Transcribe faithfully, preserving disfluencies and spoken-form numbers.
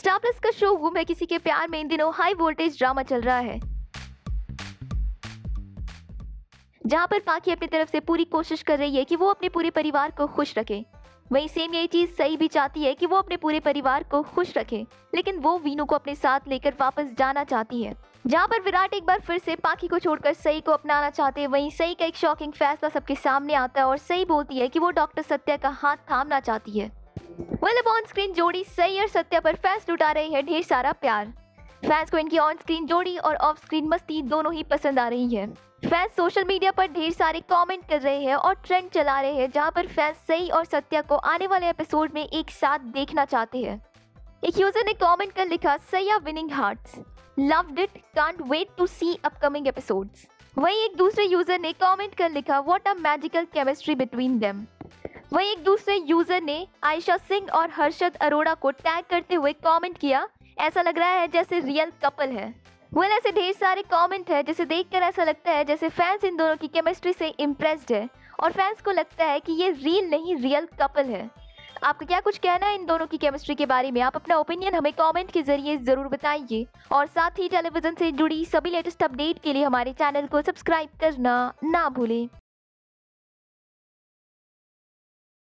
Star plus का show गुम है किसी के प्यार में इन दिनों हाई वोल्टेज ड्रामा चल रहा है, जहां पर पाखी अपनी तरफ से पूरी कोशिश कर रही है कि वो अपने पूरे परिवार को खुश रखे। वहीं सेम यही चीज सई भी चाहती है कि वो अपने पूरे परिवार को खुश रखे, लेकिन वो वीनू को अपने साथ लेकर वापस जाना चाहती है। जहां पर विराट एक बार फिर से पाखी को छोड़कर सई को अपनाना चाहते हैं, वहीं सई का एक शॉकिंग फैसला सबके सामने आता है और सई बोलती है कि वो डॉक्टर सत्या का हाथ थामना चाहती है। वेल अब ऑन स्क्रीन जोड़ी सई और सत्या पर फैंस लुटा रहे हैं ढेर सारा प्यार। फैंस को इनकी ऑन स्क्रीन जोड़ी और ऑफ स्क्रीन मस्ती दोनों ही पसंद आ रही है। फैंस सोशल मीडिया पर ढेर सारे कमेंट कर रहे हैं और ट्रेंड चला रहे हैं, जहां पर फैंस सई और सत्या को आने वाले एपिसोड में एक साथ देखना चाहते हैं। एक यूजर ने कमेंट कर लिखा, सैया winning hearts, loved it, can't wait to see upcoming episodes. वहीं एक दूसरे यूजर ने कमेंट कर लिखा, what a magical chemistry between them. वहीं एक दूसरे यूजर ने आयशा सिंह और हर्षद अरोड़ा को टैग करते हुए कमेंट किया, ऐसा लग रहा है जैसे रियल कपल है। वेल ऐसे ढेर सारे कमेंट है जिसे देखकर ऐसा लगता है जैसे फैंस इन दोनों की केमिस्ट्री से इम्प्रेस्ड है और फैंस को लगता है कि ये रियल नहीं रियल कपल है। आपका क्या कुछ कहना है इन दोनों की केमिस्ट्री के बारे में? आप अपना ओपिनियन हमें कमेंट के जरिए जरूर बताइए और साथ ही टेलीविजन से जुड़ी सभी लेटेस्ट अपडेट के लिए हमारे चैनल को सब्सक्राइब करना ना भूलें।